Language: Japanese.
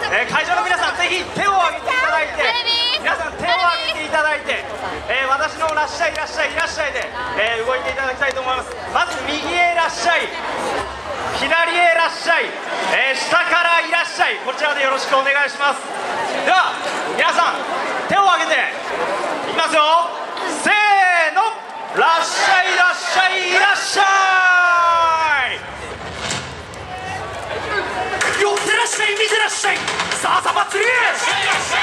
会場の皆さん、ぜひ手を挙げていただいて、皆さん手を挙げていただいて、私のらっしゃいいらっしゃいいらっしゃいで、動いていただきたいと思います。まず右へいらっしゃい、左へいらっしゃい、下からいらっしゃい、こちらでよろしくお願いします。では皆さん手を挙げていきますよ。せーの、らっしゃいらっしゃいいらっしゃい。寄ってらっしゃい、見てらっしゃい、さあさあ祭り。